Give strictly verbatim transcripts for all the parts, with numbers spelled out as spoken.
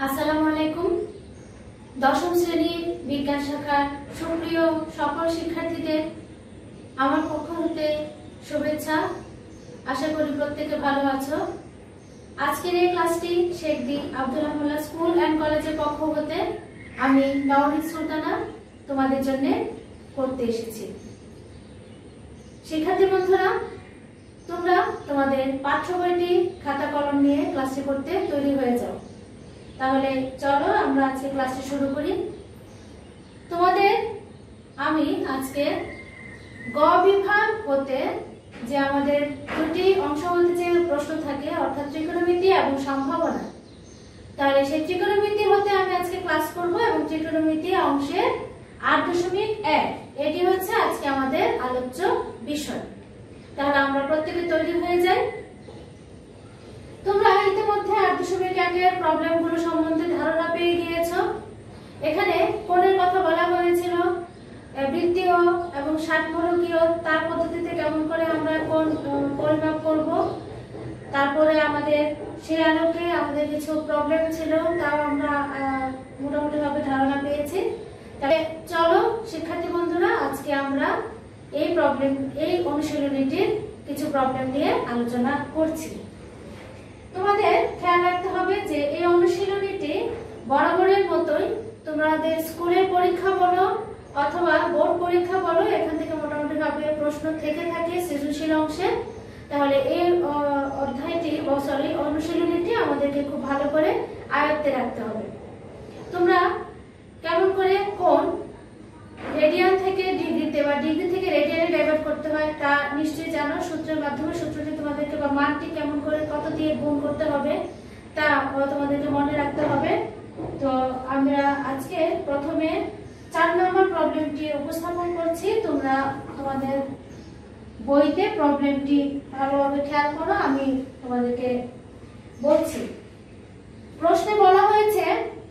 আসসালামু আলাইকুম। দশম শ্রেণীর বিজ্ঞান শাখার সুপ্রিয় সকল শিক্ষার্থীদের আমার পক্ষ হতে শুভেচ্ছা। আশা করি প্রত্যেকে ভালো আছো। আজকের এই ক্লাসটি শেখ দি আব্দুল মোল্লা স্কুল অ্যান্ড কলেজের পক্ষ হতে আমি নওরিন সুলতানা তোমাদের জন্য করতে এসেছি। শিক্ষার্থী বন্ধুরা, তোমরা তোমাদের পাঠ্য বইটি খাতা কলম নিয়ে ক্লাসটি করতে তৈরি হয়ে যাও। তাহলে চলো আমরা আজকে ক্লাসটি শুরু করি। তোমাদের আমি আজকে গ বিভাগ হতে যে আমাদের দুটি অংশ হতে যে প্রশ্ন থাকে, অর্থাৎ ত্রিকোণমিতি এবং সম্ভাবনা, তাহলে সেই ত্রিকোণমিতি হতে আমি আজকে ক্লাস করব এবং ত্রিকোণমিতি অংশের আট দশমিক এক এটি হচ্ছে আজকে আমাদের আলোচ্য বিষয়। তাহলে আমরা প্রত্যেকে তৈরি হয়ে যাই। তোমরা ইতিমধ্যে আট দশমিক একের প্রবলেমগুলো সম্বন্ধে ধারণা পেয়ে গিয়েছো। এখানে কোণের কথা বলা হয়েছিল, বৃত্তীয় এবং ষাটমূলকীয় তার পদ্ধতিতে কেমন করে আমরা কোণ পরিমাপ করব। তারপরে আমাদের সেই আলোকে আমাদের কিছু প্রবলেম ছিল, তাও আমরা মোটামুটি ভাবে ধারণা পেয়েছি। তাহলে চলো শিক্ষার্থী বন্ধুরা, আজকে আমরা এই প্রবলেম এই অনুশীলনীটির কিছু প্রবলেম নিয়ে আলোচনা করছি। তোমাদের খেয়াল রাখতে হবে যে এই অনুশীলনীটি বরাবরের মতোই তোমাদের স্কুলের পরীক্ষা বলো অথবা বোর্ড পরীক্ষা বলো, এখান থেকে মোটামুটি ভাবে প্রশ্ন থেকে থাকে সৃজনশীল অংশে। তাহলে এই অধ্যায়টি সরি অনুশীলনীটি আমাদেরকে খুব ভালো করে আয়ত্তে রাখতে হবে। তোমরা কেমন করে কোণ রেডিয়ান থেকে ডিগ্রিতে বা ডিগ্রি থেকে রেডিয়ানে ডাইভার্ট করতে হয় তা নিশ্চয়ই জানো। সূত্রের মাধ্যমে সূত্রটি তোমাদেরকে বা মানটি কেমন করে কত দিয়ে গুণ করতে হবে তা তোমাদেরকে মনে রাখতে হবে। তো আমরা আজকে প্রথমে চার নম্বর প্রবলেমটি উপস্থাপন করছি। তোমরা তোমাদের বইতে প্রবলেমটি ভালোভাবে খেয়াল করো, আমি তোমাদেরকে বলছি। প্রশ্নে বলা হয়েছে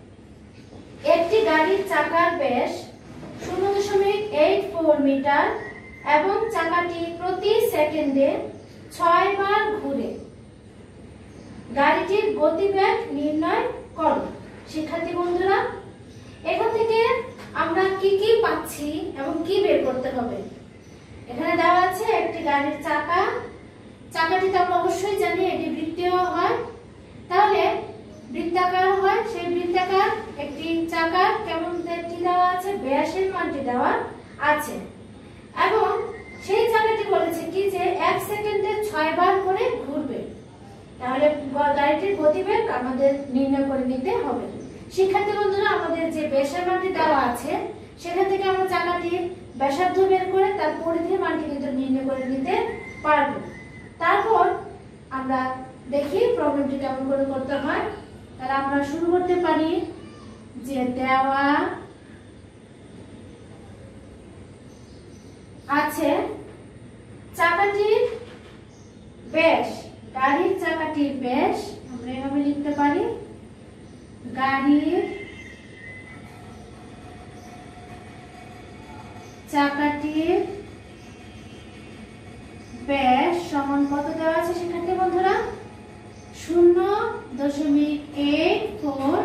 একটি গাড়ির চাকার ব্যাস শূন্য দশমিক এইট ফোর মিটার এবং চাকাটি প্রতি সেকেন্ডে ছয় বার ঘুরে। গাড়িটির গতিবেগ নির্ণয় করো। শিক্ষার্থী বন্ধুরা, এখান থেকে আমরা কি কি পাচ্ছি এবং কি বের করতে হবে। এখানে দেওয়া আছে একটি গাড়ির চাকা, চাকাটি তো আমরা অবশ্যই জানি এটি বৃত্তীয় হয়, তাহলে বৃত্তাকার হয়। সেই বৃত্তাকার একটি চাকার কেমন কি দেওয়া আছে, ব্যাসের মানটি দেওয়া আছে এবং সেই চাকাটি বলেছে কি যে এক সেকেন্ডে ছয় বার করে ঘুরবে। তাহলে গাড়িটির গতিবেগ আমাদের নির্ণয় করে নিতে হবে। শিক্ষার্থী বন্ধুরা, আমাদের যে ব্যাসের মানটি দেওয়া আছে সেখান থেকে আমরা চাকাটির ব্যাসার্ধ বের করে তার পরিধির মানটি কিন্তু নির্ণয় করে নিতে পারবো। তারপর আমরা দেখি প্রবলেমটি কেমন করে করতে হয়। তাহলে আমরা শুরু করতে পারি যে দেওয়া আছে চাকাটির ব্যাস, গাড়ির চাকাটির ব্যাস আমরা এভাবে লিখতে পারি, গাড়ির চাকাটির ব্যাস সমান কত দেওয়া আছে শিক্ষার্থী বন্ধুরা, শূন্য দশমিক এইট ফোর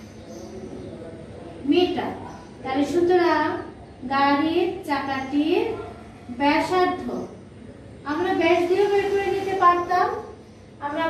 মিটার। তাহলে সুতরাং গাড়ির চাকাটির ব্যাসার্ধ আমরা ব্যাস দিয়ে বের করে নিতে পারতাম। আমরা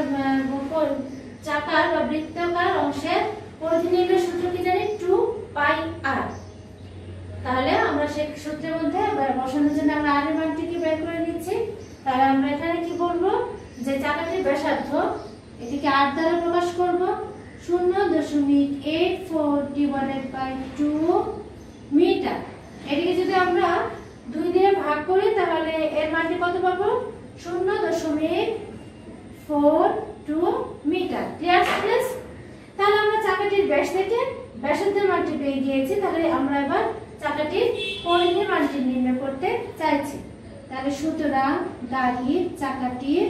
চাকার বা বৃত্তাকার অংশের পরিধি নির্ণয় সূত্র কি জানি, টু পাই আর। তাহলে আমরা সেই সূত্রের মধ্যে বসানোর জন্য আমরা আর এর মানটিকে বের করে নিচ্ছি। তাহলে আমরা এখানে কি বলবো যে চাকাটির ব্যাসার্ধ এটিকে আর দ্বারা প্রকাশ করব, শূন্য দশমিক eight four divided by two metre. এটিকে যদি আমরা দুই দিয়ে ভাগ করি তাহলে এর মানটি কত পাবো, শূন্য দশমিক four two metre. Clear students? তাহলে আমরা চাকাটির ব্যাস থেকে ব্যাসার্ধের মানটি পেয়ে গিয়েছি। তাহলে আমরা এবার চাকাটির পরিধির মানটি নির্ণয় করতে চাইছি। তাহলে সুতরাং গাড়ির চাকাটির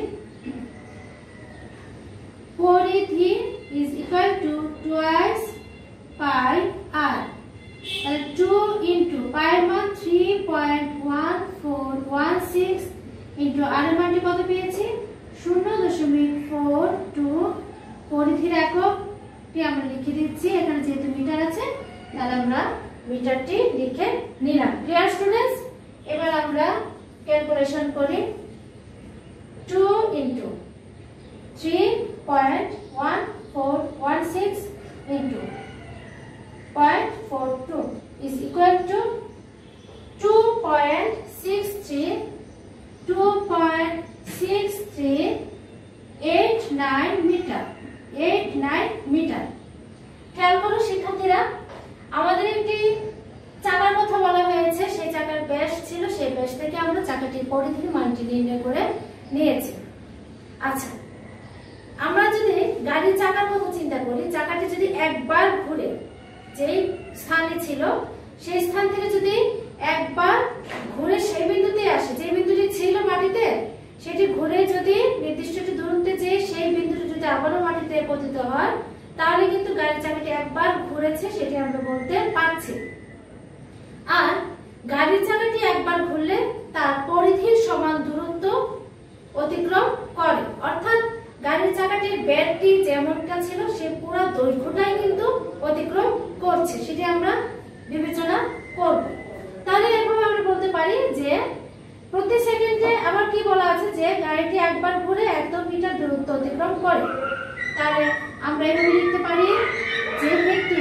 পরিধি is equal to twice pi r. তাহলে টু into pi এর মান three point one four one six into r এর মানটি কত পেয়েছি, শূন্য দশমিক ফোর টু, পরিধির একক টি আমরা লিখে দিচ্ছি। এখানে যেহেতু মিটার আছে তাহলে আমরা মিটারটি লিখে নিলাম। Clear students? এবার আমরা ক্যালকুলেশন করি। Two into three point one four one six into point four two is equal to two point six three two point six three eight nine metre eight nine metre. খেয়াল করো শিক্ষার্থীরা, আমাদের একটি চাকার কথা বলা হয়েছে, সেই চাকার ব্যাস ছিল, সেই ব্যাস থেকে আমরা চাকাটির পরিধির মানটি নির্ণয় করে নিয়েছি। আচ্ছা, আমরা যদি গাড়ির চাকার কথা চিন্তা করি, চাকাটি যদি একবার ঘুরে যেই স্থানে ছিল সেই স্থান থেকে যদি একবার ঘুরে সেই বিন্দুতে আসে, যে বিন্দুটি ছিল মাটিতে, সেটি ঘুরে যদি নির্দিষ্ট একটি দূরত্বে যে সেই বিন্দুটি যদি আবারও মাটিতে পতিত হয়, তাহলে কিন্তু গাড়ির চাকাটি একবার ঘুরেছে সেটি আমরা বলতে পারছি। আর গাড়ির চাকাটি একবার ঘুরলে তার পরিধির সমান দূরত্ব অতিক্রম করে, অর্থাৎ গাড়ির চাকাটির ব্যাসটি যেমনটা ছিল সে পুরো দৈর্ঘ্যটাই কিন্তু অতিক্রম করছে, সেটি আমরা বিবেচনা করব। তাহলে এভাবে আমরা বলতে পারি যে প্রতি সেকেন্ডে আবার কি বলা আছে যে গাড়িটি একবার ঘুরে এত মিটার দূরত্ব অতিক্রম করে। তাহলে আমরা এভাবে লিখতে পারি, যেহেতু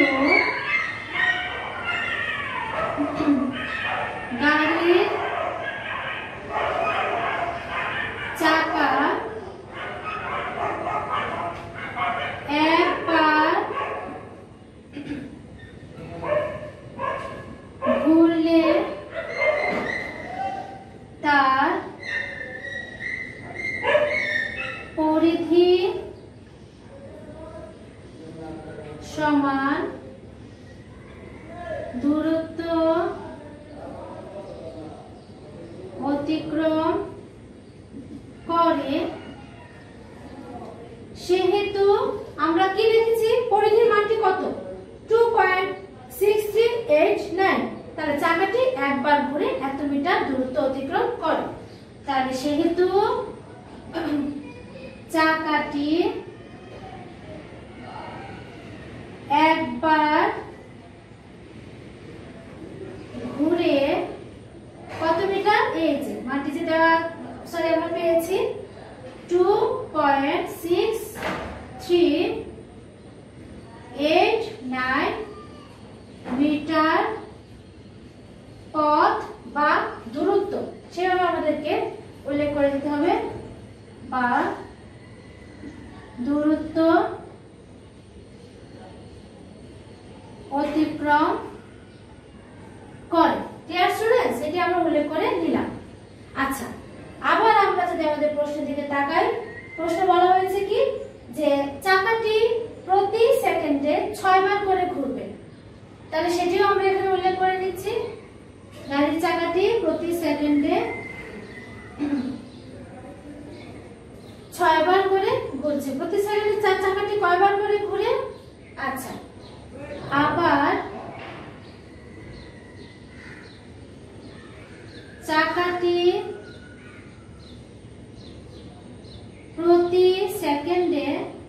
গাড়ির চাকা একবার ঘুরলে তার পরিধি সমান দূরত্ব অতিক্রম করে, সেহেতু আমরা কি লিখেছি, পরিধির মানটি কত, two point six three eight nine. তাহলে চাকাটি একবার ঘুরে এত মিটার দূরত্ব অতিক্রম করে। তাহলে সেহেতু চাকাটি একবার ঘুরে কত মিটার, এই যে মানটি যেটা সরি আমরা পেয়েছি two point six three eight nine metre পথ বা দূরত্ব, সেভাবে আমাদেরকে উল্লেখ করে দিতে হবে, বা দূরত্ব অতিক্রম করে। Clear students? এটি আমরা উল্লেখ করে নিলাম। আচ্ছা, আবার আমরা যদি আমাদের প্রশ্নের দিকে তাকাই, প্রশ্নে বলা হয়েছে কি যে চাকাটি প্রতি সেকেন্ডে ছয় বার করে ঘুরবে। তাহলে সেটিও আমরা এখানে উল্লেখ করে নিচ্ছি, গাড়ির চাকাটি প্রতি সেকেন্ডে ছয় বার করে ঘুরছে। প্রতি সেকেন্ডে চার চাকাটি কয়বার করে ঘুরে? আচ্ছা, আবার চাকাটি প্রতি সেকেন্ডে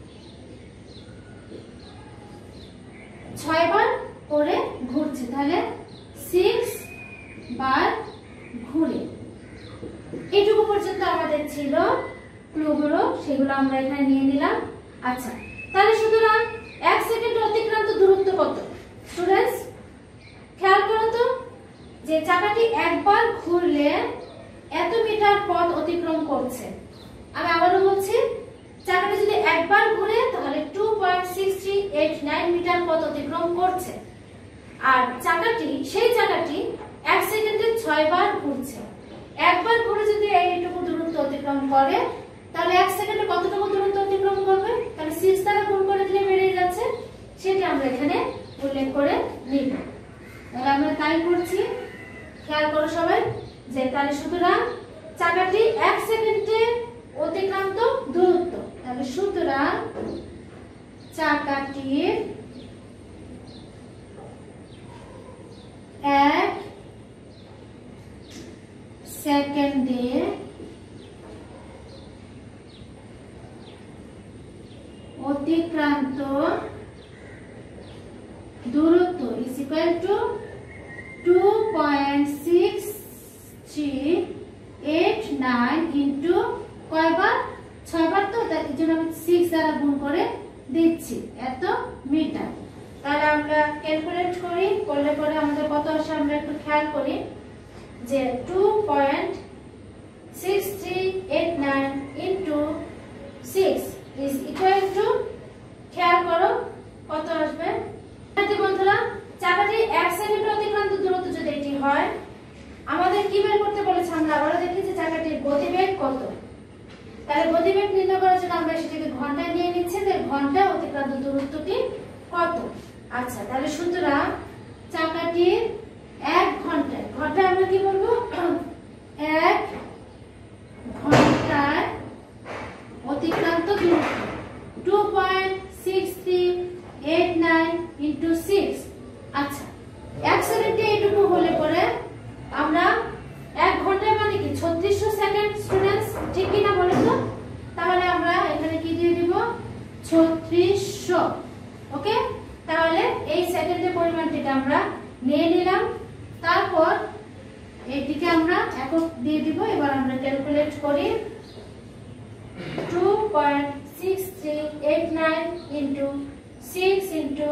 ছয় বার করে ঘুরছে, তাহলে সিক্স বার ঘুরে। এইটুকু পর্যন্ত আমাদের ছিল ক্লুগুলো, সেগুলো আমরা এখানে নিয়ে নিলাম। আচ্ছা, তাহলে সুতরাং এক সেকেন্ড অতিক্রান্ত দূরত্ব কত? স্টুডেন্টস খেয়াল করো তো, যে চাকাটি একবার ঘুরলে এত মিটার পথ অতিক্রম করছে। আমি আবারও বলছি, চাকাটি যদি একবার ঘুরে তাহলে two point six three eight nine metre পথ অতিক্রম করছে। আর চাকাটি সেই চাকাটি এক সেকেন্ডে ছয় বার ঘুরছে। একবার ঘুরে যদি এইটুকু দূরত্ব অতিক্রম করে তাহলে এক সেকেন্ডে কতটুকু দূরত্ব অতিক্রম করবে? তাহলে সিক্স দ্বারা গুণ করে দিলে বেড়ে যাচ্ছে, সেটা আমরা এখানে উল্লেখ করে নিব। তাহলে আমরা তাই করছি। খেয়াল করো সবাই, যে তাহলে সুতরাং চাকাটি এক সেকেন্ডে অতিক্রান্ত দূরত্ব, তাহলে সুতরাং চাকাটির এক সেকেন্ডে অতিক্রান্ত দূরত্ব is equal to two point six three eight nine into কয়বার ছয়বার, তো তার জন্য আমি সিক্স দ্বারা গুণ করে দিচ্ছি এত মিটার। তাহলে আমরা ক্যালকুলেট করি, করলে পরে আমাদের কত আসে আমরা একটু খেয়াল করি যে two point six three eight nine into six is equal to, খেয়াল করো কত আসবে বন্ধুরা। চাকাটি এক সেকেন্ড অতিক্রান্ত দূরত্ব যদি এটি হয়, আমাদের কি বের করতে বলেছে, আমরা আবারও দেখি যে চাকাটির গতিবেগ কত। তাহলে গতিবেগ নির্ণয় করার জন্য আমরা সেটাকে ঘন্টায় নিয়ে নিচ্ছি, যে ঘন্টা অতিক্রান্ত দূরত্বটি কত। আচ্ছা, তাহলে সুতরাং চাকাটির এক ঘন্টায়, ঘন্টায় আমরা কি বলবো, এক ঘন্টায় অতিক্রান্ত দূরত্ব two point six three eight nine into six. আচ্ছা, এক সেকেন্ডে এইটুকু হলে পরে আমরা এক ঘন্টায় মানে কি ছত্রিশশো সেকেন্ড স্টুডেন্টস, ঠিক কিনা বলো তো? তাহলে আমরা এখানে কি দিয়ে দিব, ছত্রিশশো। ওকে, তাহলে এই সেকেন্ডের পরিমাণটিকে আমরা নিয়ে নিলাম, তারপর এইটিকে আমরা একক দিয়ে দিব। এবার আমরা ক্যালকুলেট করি two point six three eight nine into six into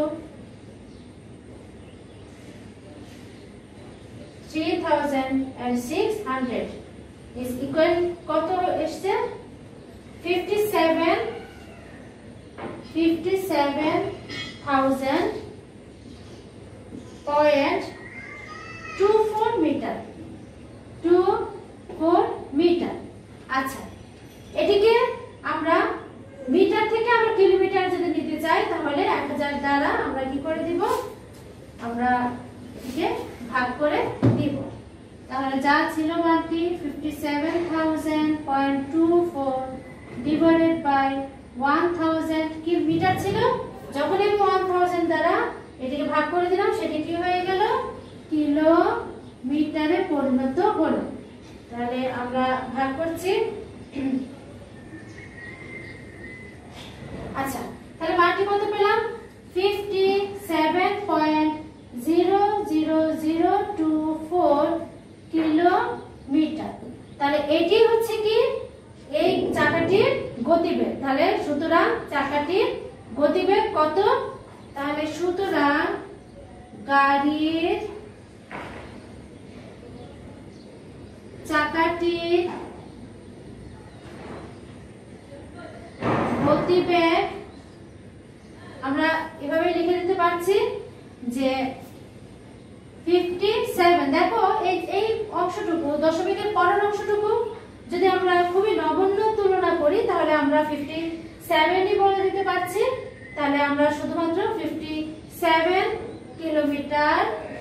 three thousand six hundred is equal to এসছে, fifty seven fifty seven thousand point two four metre, two four metre. আচ্ছা, এটিকে আমরা মিটার থেকে আমরা কিলোমিটার যদি নিতে চাই, তাহলে এক হাজার দ্বারা আমরা কি করে দিব, আমরা এটিকে ভাগ করে দিব। তাহলে যা ছিল মানটি fifty seven thousand point two four divided by one thousand, কি মিটার ছিল, যখন আমি ওয়ান থাউজেন্ড দ্বারা এটিকে ভাগ করে দিলাম, সেটি কি হয়ে গেল, কিলোমিটারে পরিণত হলো। তাহলে আমরা ভাগ করছি। আচ্ছা, তাহলে মানটি কত পেলাম, fifty seven point zero zero zero two four kilometre. তাহলে এটি হচ্ছে কি এই চাকাটির গতিবেগ। তাহলে সুতরাং চাকাটির গতিবেগ কত, তাহলে সুতরাং গাড়ির চাকাটির গতিবেগ আমরা এভাবে লিখে দিতে পারছি যে ফিফটি সেভেন। দেখো এই এই অংশটুকু, দশমিকের পরের অংশটুকু যদি আমরা খুবই নগণ্য তুলনা করি, তাহলে আমরা ফিফটি সেভেনই বলে দিতে পারছি। তাহলে আমরা শুধুমাত্র fifty seven kilometre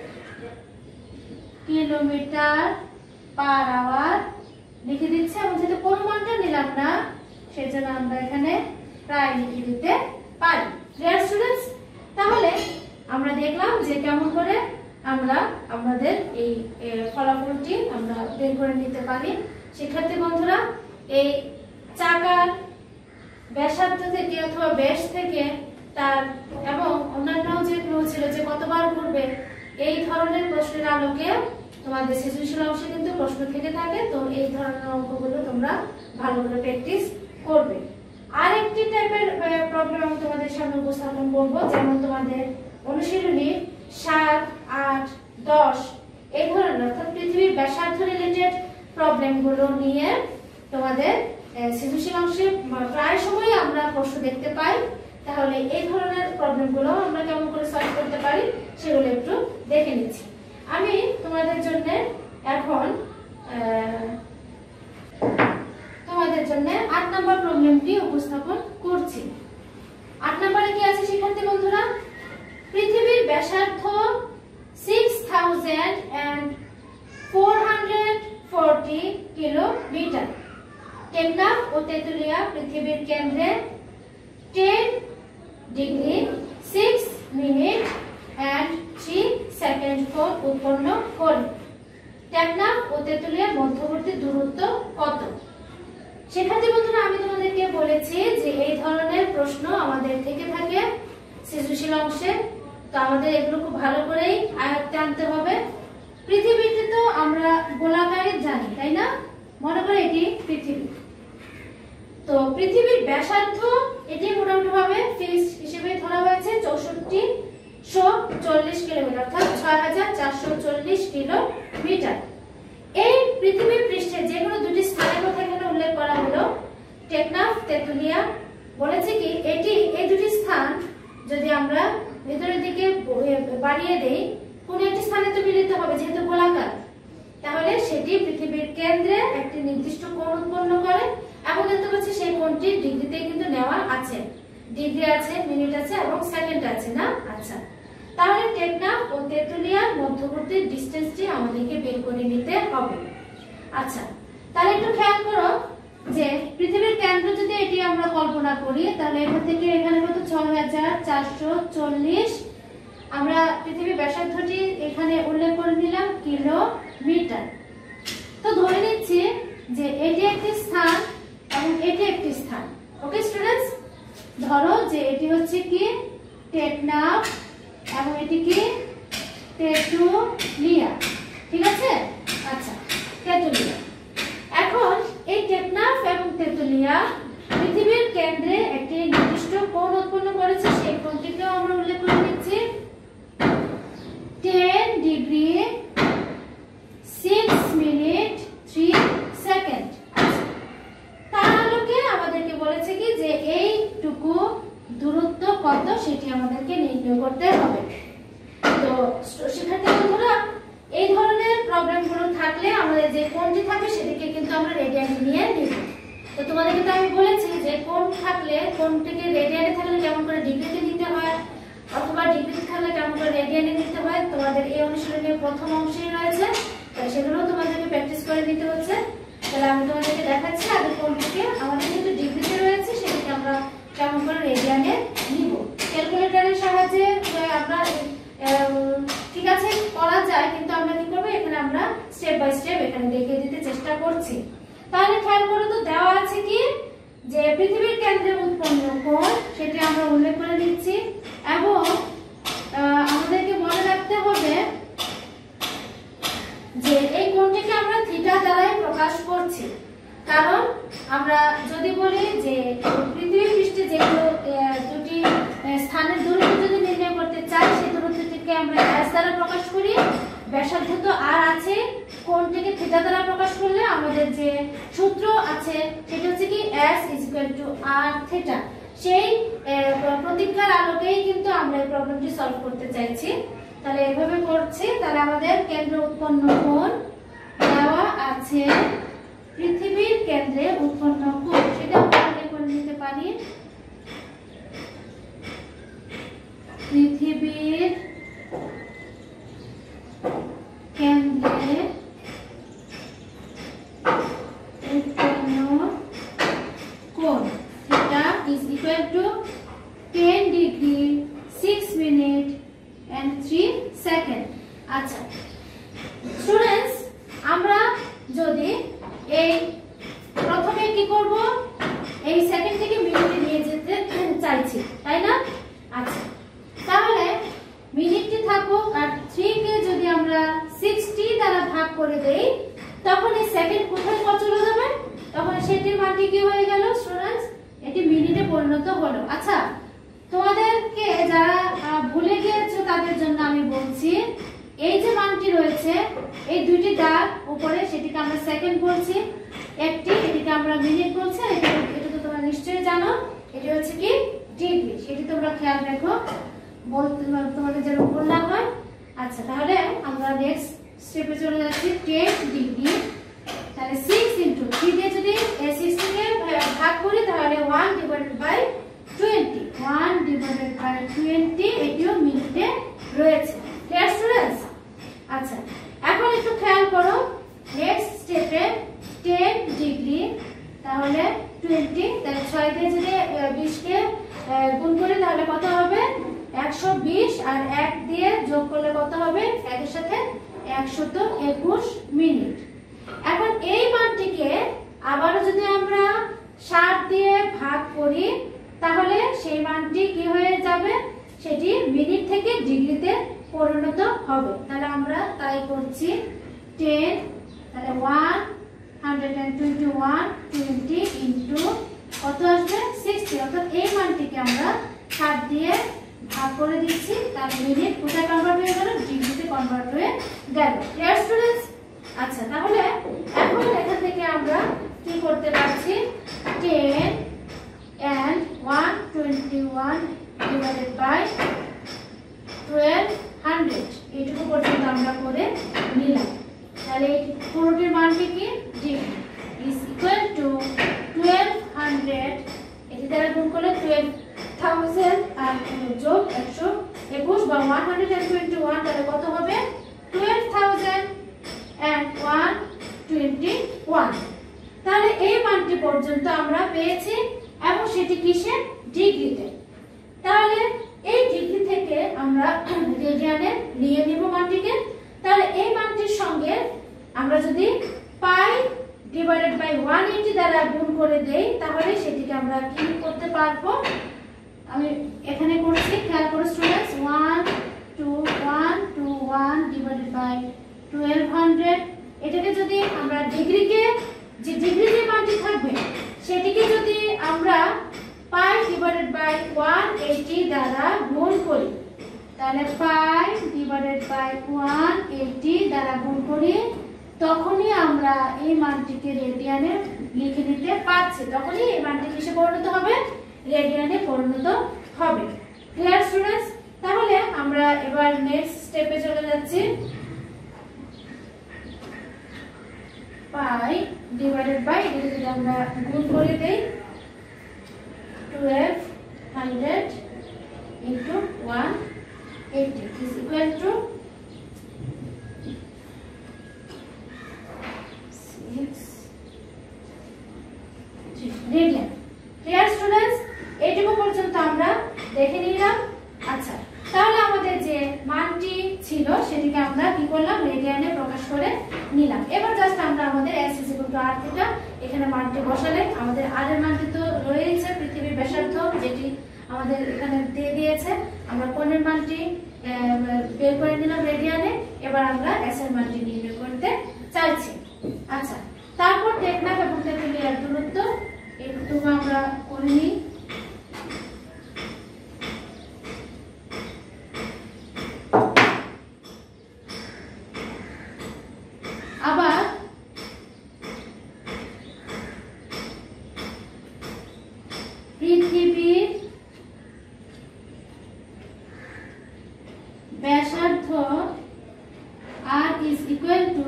kilometre per hour লিখে দিচ্ছি, এবং যেহেতু কোন মানটা নিলাম না, সেজন্য আমরা এখানে প্রায় লিখে দিতে পারি। Clear students? তাহলে আমরা দেখলাম যে কেমন করে আমরা আমাদের এই ফলাফলটি আমরা বের করে নিতে পারি। শিক্ষার্থী বন্ধুরা, এই চাকার ব্যাসার্ধ থেকে অথবা ব্যাস থেকে তার এবং অন্যান্য যে ক্লু ছিল যে কতবার ঘুরবে, এই ধরনের প্রশ্নের আলোকে তোমাদের সৃজনশীল অংশে কিন্তু প্রশ্ন থেকে থাকে। তো এই ধরনের অঙ্কগুলো তোমরা ভালো করে প্র্যাকটিস করবে। আরেকটি টাইপের প্রবলেম আমি তোমাদের সামনে উপস্থাপন করব, যেমন তোমাদের অনুশীলনী সাত, আট, দশ এই ধরনের অর্থাৎ পৃথিবীর ব্যাসার্ধ রিলেটেড প্রবলেমগুলো নিয়ে তোমাদের সৃজনশীল অংশে প্রায় সময় আমরা প্রশ্ন দেখতে পাই। তাহলে এই ধরনের প্রবলেমগুলো আমরা কেমন করে সলভ করতে পারি সেগুলো একটু দেখে নিচ্ছি। আমি তোমাদের জন্য এখন তোমাদের জন্য আট নম্বর প্রবলেমটি উপস্থাপন করছি। আট নম্বরে কি আছে শিক্ষার্থী বন্ধুরা? পৃথিবীর ব্যাসার্ধ six thousand four hundred forty kilometre. Teknaf ও তেতুলিয়া পৃথিবীর কেন্দ্রে ten degree six minute and three second কোণ উৎপন্ন করে। টেকনাফ ও তেতুলিয়ার মধ্যবর্তী দূরত্ব কত? শিক্ষার্থী বন্ধুরা, আমি তোমাদেরকে বলেছি যে এই ধরনের প্রশ্ন আমাদের থেকে থাকে সৃজনশীল অংশে। তো আমাদের এগুলো খুব ভালো করেই আয়ত্তে আনতে হবে। পৃথিবীতে তো আমরা গোলাকারে জানি, তাই না? মনে করে এটি পৃথিবী। তো পৃথিবীর ব্যাসার্ধ এটি মোটামুটি ভাবে ফিক্সড হিসেবে ধরা হয়েছে চৌষট্টিশো চল্লিশ কিলোমিটার, অর্থাৎ ছয় হাজার চারশো চল্লিশ কিলোমিটার। এই পৃথিবীর পৃষ্ঠে যেগুলো দুটি স্থানের কথা এখানে উল্লেখ করা হলো, টেকনাফ, তেতুলিয়া, বলেছে কি এটি এই দুটি স্থান যদি আমরা ভেতরের দিকে বাড়িয়ে দেই, কোন একটি স্থানে তো মিলিত হবে যেহেতু গোলাকার, তাহলে সেটি পৃথিবীর কেন্দ্রে একটি নির্দিষ্ট কোণ উৎপন্ন করে এবং দেখতে পাচ্ছি সেই কোণটি ডিগ্রিতে কিন্তু নেওয়া আছে, ডিগ্রি আছে, মিনিট আছে এবং সেকেন্ড আছে না? আচ্ছা, তাহলে টেকনাফ ও তেতুলিয়ার মধ্যবর্তী ডিসটেন্সটি আমাদেরকে বের করে নিতে হবে। আচ্ছা, তাহলে একটু খেয়াল করো যে পৃথিবীর কেন্দ্র যদি এটি আমরা কল্পনা করি, তাহলে এখান থেকে এখানে কত ছয় হাজার চারশো চল্লিশ, আমরা পৃথিবীর ব্যাসার্ধটি এখানে উল্লেখ করে নিলাম কিলোমিটার। তো ধরে নিচ্ছি যে এটি একটি স্থান এবং এটি একটি স্থান। ওকে স্টুডেন্টস, ধরো যে এটি হচ্ছে কি টেকনাফ এবং এটি কি তেতুলিয়া, ঠিক আছে? আচ্ছা, তেতুলিয়া। এখন এই টেকনাফ এবং তেতুলিয়া পৃথিবীর কেন্দ্রে একটি নির্দিষ্ট কোণ উৎপন্ন করেছে, সেই কোণটিকেও আমরা উল্লেখ করে দিচ্ছি ten degree six minute three second. তার আলোকে আমাদেরকে বলেছে কি যে এইটুকু দূরত্ব কত সেটি আমাদেরকে নির্ণয় করতে হবে। তো শিক্ষার্থী বন্ধুরা, এই ধরনের প্রবলেমগুলো থাকলে আমাদের যে কোণটি থাকবে সেটিকে কিন্তু আমরা রেডিয়ানে নিয়ে নিব। তো তোমাদেরকে তো আমি বলেছি যে কোণ থাকলে কোণটিকে রেডিয়ানে থাকলে কেমন করে ডিগ্রিতে নিতে হয় অথবা ডিগ্রিতে থাকলে কেমন করে রেডিয়ানে নিতে হয়, তোমাদের এই অনুশীলনের প্রথম অংশেই রয়েছে, তাই সেগুলো তোমাদেরকে প্র্যাকটিস করে নিতে হচ্ছে। তাহলে আমি তোমাদেরকে দেখাচ্ছি আগে কোণটিকে আমাদের যেহেতু ডিগ্রিতে রয়েছে সেটিকে আমরা কেমন করে রেডিয়ানে নিব। ক্যালকুলেটরের সাহায্যে আমরা ঠিক আছে করা যায়, কিন্তু আমরা কি করবো এখানে আমরা স্টেপ বাই স্টেপ এখানে দেখিয়ে দিতে চেষ্টা করছি। তাহলে খেয়াল করো তো দেওয়া আছে কি যে পৃথিবীর কেন্দ্রে উৎপন্ন কোণ সেটি আমরা উল্লেখ করে দিচ্ছি এবং আমাদেরকে মনে রাখতে হবে যে এই কোণটিকে আমরা থিটা দ্বারাই প্রকাশ করছি, কারণ আমরা যদি বলি যে পৃথিবীর পৃষ্ঠে যেগুলো দুটি স্থানের দূরত্ব যদি নির্ণয় করতে চাই সেই দূরত্বটিকে আমরা s দ্বারা প্রকাশ করি, ব্যাসার্ধ তো r আছে, কোণটিকে থিটা দ্বারা প্রকাশ করলে আমাদের যে সূত্র আছে সেটা হচ্ছে কি s r থিটা। সেই প্রতীক্ষার আলোকেই কিন্তু আমরা এই প্রবলেমটি সলভ করতে চাইছি। তাহলে এভাবে করছি, তাহলে আমাদের কেন্দ্র উৎপন্ন কোণ দেওয়া আছে, পৃথিবীর কেন্দ্রে উৎপন্ন কোণ সেটা আমরা উল্লেখ করে নিতে পারি পৃথিবীর কেন্দ্রে উৎপন্ন কোণ theta is equal to ten degree six minute and three second। আচ্ছা স্টুডেন্টস, আমরা যদি এই প্রথমে কি করব এই সেকেন্ড থেকে মিনিটে নিয়ে যেতে চাইছি, তাই না? আচ্ছা, তাহলে মিনিটটি থাকুক আর তিন কে যদি আমরা ষাট দ্বারা ভাগ করে দেই তখন এই সেকেন্ড কোথায় চলে যাবে, তখন সেটির মানটি কি হয়ে গেল স্টুডেন্টস, এটি মিনিটে পরিণত হলো। আচ্ছা, তোমাদেরকে যারা ভুলে গিয়েছো তাদের জন্য আমি বলছি এই যে মানটি রয়েছে এই দুইটি দাগ উপরে সেটিকে আমরা সেকেন্ড বলছি, একটি এটিকে আমরা মিনিট বলছি, এটা এটা তো তোমরা নিশ্চয়ই জানো, এটি হচ্ছে কি ডিগ্রি, সেটি তোমরা খেয়াল রাখো বলতে তোমাদের যেন ভুল না হয়। আচ্ছা, তাহলে আমরা নেক্সট স্টেপে চলে যাচ্ছি টেন ডিগ্রি, তাহলে সিক্স ইন্টু থ্রি দিয়ে যদি সিক্সটি কে ভাগ করি তাহলে one divided by twenty, one divided by twenty এটিও মিনিটে রয়েছে। Clear students? আচ্ছা, এখন একটু খেয়াল করো নেক্সট স্টেপে টেন ডিগ্রি তাহলে টোয়েন্টি, তাহলে ছয় দিয়ে যদি বিশ কে গুণ করি তাহলে কত হবে একশো বিশ, আর এক দিয়ে যোগ করলে কত হবে একের সাথে একশত একুশ মিনিট। এখন এই মানটিকে আবারও যদি আমরা ষাট দিয়ে ভাগ করি তাহলে সেই মানটি কি হয়ে যাবে, সেটি মিনিট থেকে ডিগ্রিতে পরিণত হবে। তাহলে আমরা তাই করছি, টেন তাহলে one hundred and twenty one twenty into কত আসবে সিক্সটি, অর্থাৎ এই মানটিকে আমরা সাত দিয়ে ভাগ করে দিচ্ছি, তার মিনিট কোথায় কনভার্ট হয়ে গেল, ডিগ্রিতে কনভার্ট হয়ে গেল। Clear students? আচ্ছা, তাহলে এখন এখান থেকে আমরা কি করতে পারছি, ten and one hundred twenty-one divided by twelve hundred এইটুকু পর্যন্ত আমরা করে নিলাম। তাহলে এই পুরোটির মানটি কি, degree is equal to twelve hundred, এটি দ্বারা গুণ করলে twelve thousand আর যোগ একশো একুশ বা one hundred twenty-one, তাহলে কত হবে twelve thousand one hundred twenty-one। তাহলে এই মানটি পর্যন্ত আমরা পেয়েছি এবং সেটি কিসে, ডিগ্রিতে। তাহলে এই ডিগ্রি থেকে আমরা রেডিয়ানে নিয়ে নিব মানটিকে। তাহলে এই মানটির সঙ্গে আমরা যদি pi divided by one eighty দ্বারা গুণ করে দেই, তাহলে সেটিকে আমরা কি করতে পারবো, আমি এখানে করছি, খেয়াল করো students, one two one two one divided by twelve hundred, এটাকে যদি আমরা ডিগ্রিকে, যে ডিগ্রি যে মানটি থাকবে সেটিকে যদি আমরা pi divided by one eighty দ্বারা গুণ করি, তাহলে pi divided by one eighty দ্বারা গুণ করি, তখনই আমরা এই মানটিকে রেডিয়ানে লিখে নিতে পারছি, তখনই এই মানটি কিসে পরিণত হবে, রেডিয়ানে পরিণত হবে। Clear students? তাহলে আমরা এবার নেক্সট স্টেপে চলে যাচ্ছি, পাই ডিভাইডেড বাই, এটা যদি আমরা গুণ করে দেই twelve hundred into one eighty is equal to six রেডিয়ান। Clear students? এইটুকু পর্যন্ত আমরা দেখে নিলাম। আচ্ছা, তাহলে আমাদের যে মানটি ছিল সেটিকে আমরা কি করলাম, রেডিয়ানে প্রকাশ করে নিলাম। এবার জাস্ট আমরা আমাদের s is equal to r theta এখানে মানটি বসালে আমাদের r এর মানটি তো রয়েছে পৃথিবীর ব্যাসার্ধ, যেটি আমাদের এখানে দিয়ে দিয়েছে, আমরা কোণের মানটি বের করে নিলাম রেডিয়ানে। এবার আমরা s এর মানটি নির্ণয় করতে চাইছি। আচ্ছা, তারপর টেকনাফ এবং তেতুলিয়ার দূরত্ব একটু আমরা করে নিই। আবার পৃথিবীর ব্যাসার্ধ r is equal to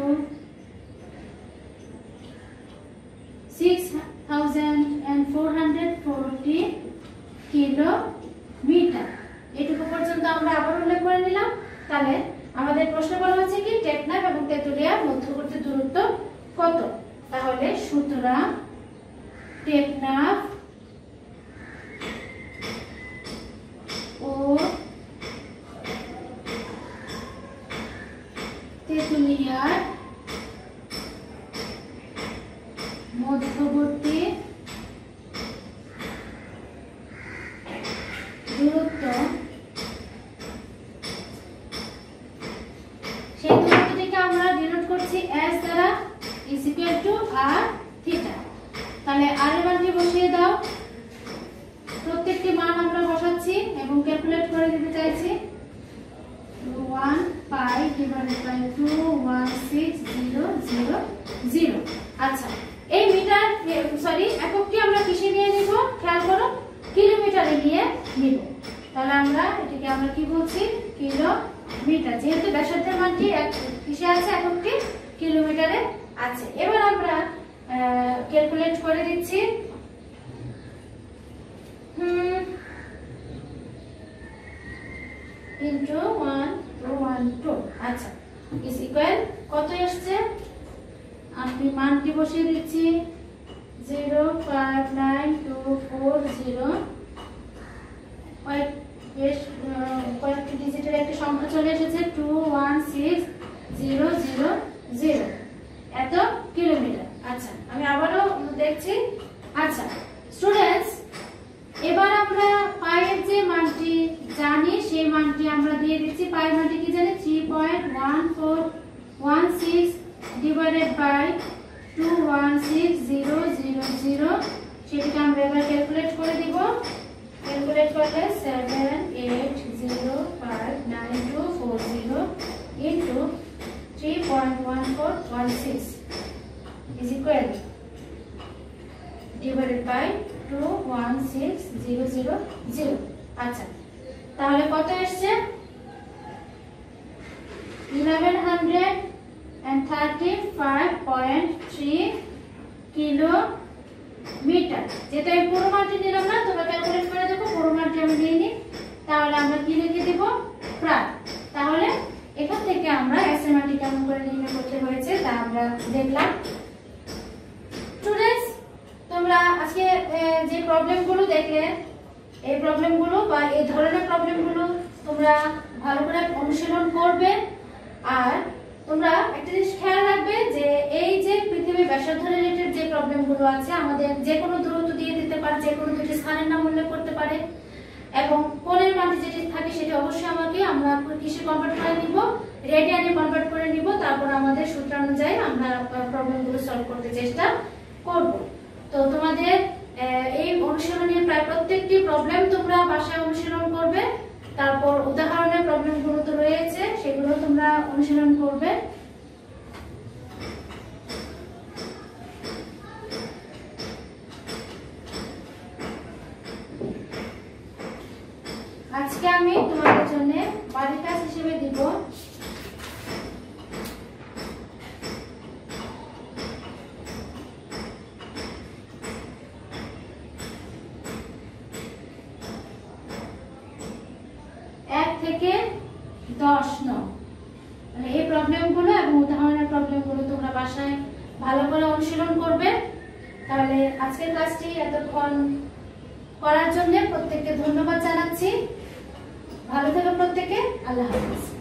six thousand four hundred forty kilometre. এটুকু পর্যন্ত আমরা আবার উল্লেখ করে নিলাম। তাহলে আমাদের প্রশ্ন বলা হচ্ছে কি, টেকনাফ এবং তেতুলিয়ার মধ্যবর্তী দূরত্ব কত? তাহলে সুতরাং টেকনাফ ও তেতুলিয়ার মধ্যবর্তী দূরত্ব, সেই দূরত্বটিকে আমরা ডিনোট করছি s দ্বারা, is equal to r theta। তাহলে r এর মানটি বসিয়ে দাও, প্রত্যেকটি মান আমরা বসাচ্ছি এবং ক্যালকুলেট করে দিতে চাইছি। one pi divided by two one six zero zero zero। আচ্ছা, এই মিটার সরি এককটি আমরা কিসে নিয়ে নিব, খেয়াল করো, কিলোমিটারে নিয়ে নিব। তাহলে আমরা এটাকে আমরা কি বলছি, কিলোমিটার, যেহেতু ব্যাসার্ধের মানটি কিসে আছে, এককটি কিলোমিটারে আছে। এবার আমরা ক্যালকুলেট করে দিচ্ছি। Hmm into one two one two, আচ্ছা, ইজ ইকুয়াল কত আসছে, আমি মানটি বসিয়ে দিচ্ছি zero five nine two four zero, বেশ কয়েকটি ডিজিটের একটি সংখ্যা চলে এসেছে two one six zero zero zero, এত কিলোমিটার। আচ্ছা, আমি আবারও দেখছি। আচ্ছা স্টুডেন্টস, এবার আমরা পাই এর যে মানটি জানি পাই মানটি কি জানি three point one four one six divided by two one six zero zero zero, সেটাকে আমরা এবার ক্যালকুলেট করে দিব। ক্যালকুলেট করলে seven eight zero five nine two four zero into three point one four one six is equal divided by two one six zero zero zero. আচ্ছা, তাহলে কত আসছে? Eleven hundred and thirty five point three kilometre. যেটা আমি পুরো মানটি নিলাম না, তোমরা ক্যালকুলেট করে দেখো, পুরো মানটি আমি নিইনি, তাহলে আমরা কি লিখে দিব? প্রায়। তাহলে এখান থেকে আমরা এস এর মানটি কেমন করে নির্ণয় করতে হয়েছে তা আমরা দেখলাম। স্টুডেন্টস, তোমরা আজকে যে প্রবলেমগুলো দেখলে, এই প্রবলেমগুলো বা এই ধরনের প্রবলেমগুলো তোমরা ভালো করে অনুশীলন করবে। আর তোমরা একটা জিনিস খেয়াল রাখবে যে এই যে পৃথিবীর ব্যাসার্ধ রিলেটেড যে প্রবলেমগুলো আছে, আমাদের যে কোনো দূরত্ব দিয়ে দিতে পারে, যে কোনো দুটি স্থানের নাম উল্লেখ করতে পারে, এবং কোণের মানটি যেটি থাকে সেটি অবশ্যই আমাকে আমরা কিসে কনভার্ট করে নিব? রেডিয়ানে কনভার্ট করে নিব। তারপর আমাদের সূত্র অনুযায়ী আমরা প্রবলেমগুলো সলভ করতে চেষ্টা করব। তো তোমাদের এই অনুশীলনের প্রায় প্রত্যেকটি প্রবলেম তোমরা বাসায় অনুশীলন করবে। তারপর উদাহরণের প্রবলেমগুলো তো রয়েছে, সেগুলো তোমরা অনুশীলন করবে। আজকে আমি তোমাদের জন্য বাড়ির কাজ হিসেবে দিব এক থেকে দশ নং। মানে এই প্রবলেমগুলো এবং উদাহরণের প্রবলেমগুলো তোমরা বাসায় ভালো করে অনুশীলন করবে। তাহলে আজকের ক্লাসটি এতক্ষণ করার জন্য প্রত্যেককে ধন্যবাদ জানাচ্ছি। ভালো থেকো প্রত্যেকে। আল্লাহ হাফেজ।